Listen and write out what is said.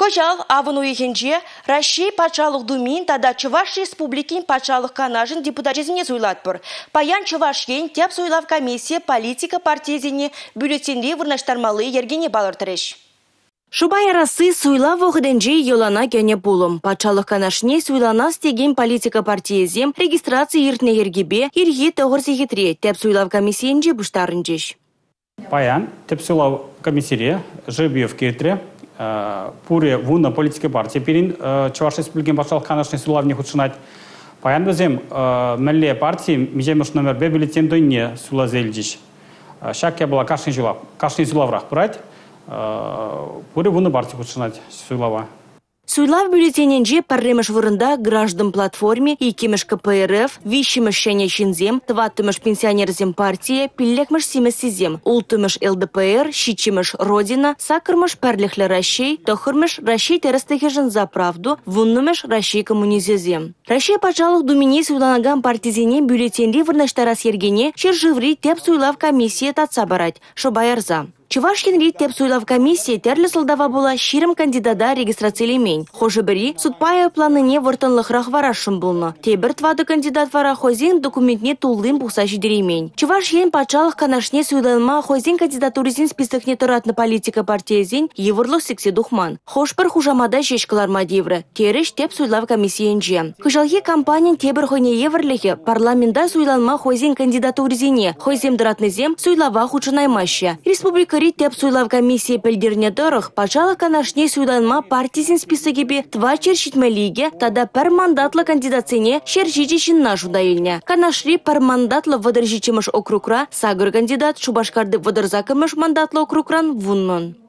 Хожал авыну ехенже Россия патшалық думин тада Чуваш республикин патшалық канажын депутатизіне суйлатпыр. Паян Чувашген теп суйлав комиссия политика партизіне бюллетенде вырнаштармалы ергене балыртырыш. Шубай арасы суйлав оғыденже елана кәне болым. Патшалық канашне суйлана стеген политика партизем регистрация иртне ергебе ирге тоғыр секретре теп суйлав комиссиенже бұштарынжеш. Паян теп суйлав комиссире Жебьев кетре пуре вуна политика партия перин Чуваш республикин патшалық канашне суйлавне худшынать. Паян бізем мәлле партии межемыш номер бе бюллетен дойне сула зелджиш. Шакке была кашни сулаврах брать. Пуре вуна партия худшынать суйлава. Суйлав бюллетененже парремеш вырында граждан платформе, икемеш КПРФ, вишемеш шене шинзем, тваттымеш пенсионерзем партия, пиллекмеш симесизем, ултымеш ЛДПР, щичемеш Родина, сакырмеш парлехле Россия, тохырмеш Россия терестехежен за правду, вуннымеш Россия коммунизезем. Россия патшалық думине суйланаган партизине бюллетенли вырнаштарас ергене, шерживри теп суйлав комиссия татса барать, шобайарза. Чувашкин рит теп суйлав комиссия терлі сылдава була ширым кандидата регистрациялемень. Хожы біри, судпая планыне вортынлықрақ варашым булны. Тебір твады кандидат вара хозин документне тулдым бұқса жидеремень. Чувашкин патшалық канашне суйланма хозин кандидатуризин списокне тұратны политика партиязин еврлық сексе духман. Хошпыр хужамада жешкаларма деврі. Тереш теп суйлав комиссиянже. Хыжалхи компаниян тебір хойне еврліхе парламента суйланма хозин кандидатуризине хозем дыратнызем суйлава хучынаймаща. Республика теп суйлав комиссия пельдерне дорых, патшалық канашне суйланма партизин списогебе тва чершитмелиге, тада пер мандатлы кандидацине шержичишин нашу дайыльня. Канашри пер мандатлы выдержичимыш округра, сагыр кандидат Шубашкарды выдырзакымыш мандатлы округран вуннон.